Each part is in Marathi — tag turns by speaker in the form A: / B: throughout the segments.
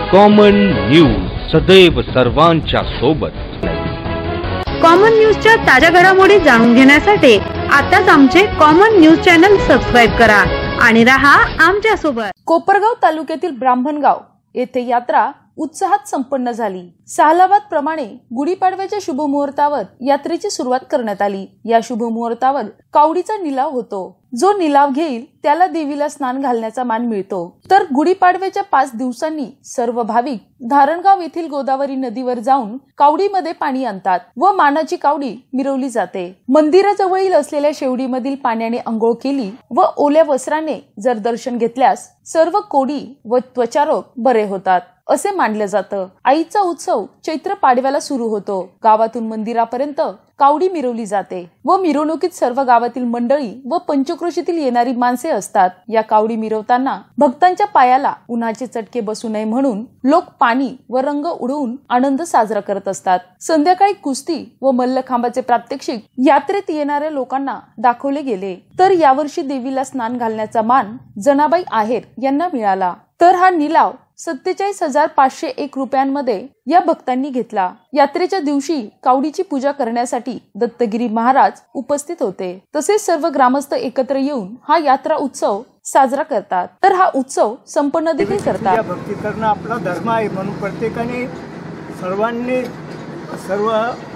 A: कॉमन न्यूज सदैव सर्वांच्या सोबत।
B: कॉमन न्यूजच्या ताज्या घडामोडी जाणून घेण्यासाठी आताच आमचे कॉमन न्यूज चॅनल सबस्क्राइब करा आणि रहा आमच्या सोबत।
C: कोपरगाव तालुक्यातील ब्राह्मणगाव येथे यात्रा उत्साहात संपन्न झाली। सालाबाद प्रमाणे गुढीपाडव्याच्या शुभ मुहूर्तावर यात्रेची सुरुवात करण्यात आली। या शुभ मुहूर्तावर कावडीचा निलाव होतो। जो निलाव घेईल त्याला देवीला स्नान घालण्याचा मान मिळतो। तर गुढीपाडव्याच्या 5 दिवसांनी सर्व भाविक धारणगाव येथील गोदावरी नदीवर जाऊन कावडीमध्ये पाणी आणतात व मानाची कावडी मिरवली जाते। मंदिराजवळील असलेल्या शेवडीमधील पाण्याने अंघोळ केली व ओल्या वस्त्राने जर दर्शन घेतल्यास सर्व कोडी व त्वचारोग बरे होतात असे मानले जातं। आईचा उत्सव चैत्र पाडव्याला सुरू होतो। गावातून मंदिरापर्यंत कावडी मिरवली जाते व मिरवणुकीत सर्व गावातील मंडळी व पंचक्रोशीतील येणारी माणसे असतात। या कावडी मिरवताना भक्तांच्या पायाला उन्हाचे चटके बसू नये म्हणून लोक पाणी व रंग उडवून आनंद साजरा करत असतात। संध्याकाळी कुस्ती व मल्लखांबाचे प्रात्यक्षिक यात्रेत येणाऱ्या लोकांना दाखवले गेले। तर यावर्षी देवीला स्नान घालण्याचा मान जनाबाई आहेर यांना मिळाला। तर हा निलाव 47,501 रुपयांमध्ये या भक्तांनी घेतला। यात्रेच्या दिवशी कावडीची पूजा करण्यासाठी दत्तगिरी महाराज उपस्थित होते। तसेच सर्व ग्रामस्थ एकत्र येऊन हा यात्रा उत्सव साजरा करतात। तर हा उत्सव संपन्न देखील करतात।
D: भक्ती करणं आपला धर्म आहे म्हणून प्रत्येकाने सर्वांनी सर्व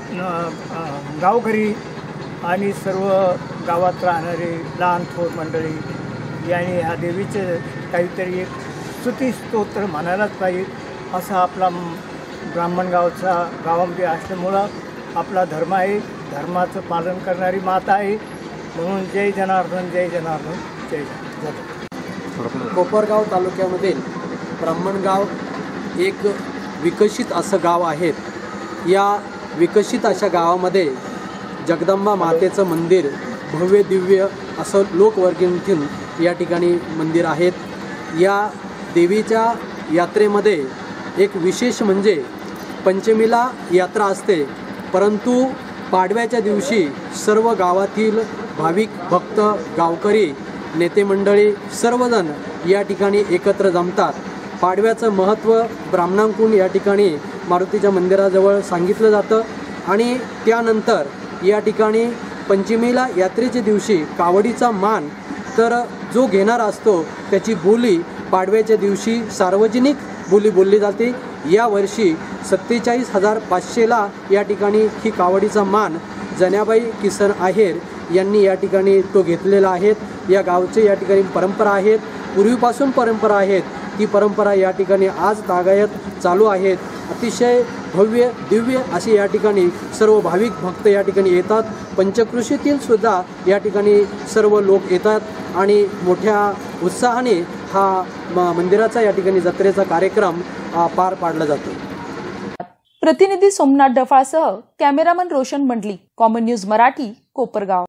D: गावकरी आणि सर्व गावात राहणारे लहान थोर मंडळी यांनी ह्या देवीचे काहीतरी एक स्तुती स्तोत्र म्हणायलाच पाहिजे। असा आपला ब्राह्मणगावचा गावामध्ये असल्यामुळं आपला धर्म आहे, धर्माचं पालन करणारी माता आहे म्हणून जय जनार्दन जय जनार्दन जय जनार्दन।
E: कोपरगाव तालुक्यामधील ब्राह्मणगाव एक विकसित असं गाव आहे। या विकसित अशा गावामध्ये जगदंबा मातेचं मंदिर भव्य दिव्य असं लोकवर्गणीतून या ठिकाणी मंदिर आहेत। या देवीच्या यात्रेमध्ये एक विशेष म्हणजे पंचमीला यात्रा असते, परंतु पाडव्याच्या दिवशी सर्व गावातील भाविक भक्त गावकरी नेते मंडळी सर्वजण या ठिकाणी एकत्र जमतात। पाडव्याचं महत्त्व ब्राह्मणांकडून या ठिकाणी मारुतीच्या मंदिराजवळ सांगितलं जातं आणि त्यानंतर या ठिकाणी पंचमीला यात्रेच्या दिवशी कावडीचा मान तर जो घेणारा असतो त्याची बोली पाडव्याच्या दिवशी सार्वजनिक बोली बोलली जाते। या वर्षी 47,500ला या ठिकाणी ही कावडीचा मान जनाबाई किसन आहेर यांनी या ठिकाणी तो घेतलेला आहे। या गावचे या ठिकाणी परंपरा आहेत, पूर्वीपासून परंपरा आहेत। ती परंपरा या ठिकाणी आज तागायत चालू आहेत। अतिशय भव्य दिव्य असे या ठिकाणी सर्व भाविक भक्त या ठिकाणी येतात। पंचक्रोशीतील सुद्धा या ठिकाणी सर्व लोक येतात आणि मोठ्या उत्साहाने हा मंदिराचा या ठिकाणी जत्रेचा कार्यक्रम पार पाडला जातो।
C: प्रतिनिधी सोमनाथ डफाळसह cameraman Roshan Mandlik, common news Marathi, Kopargaon.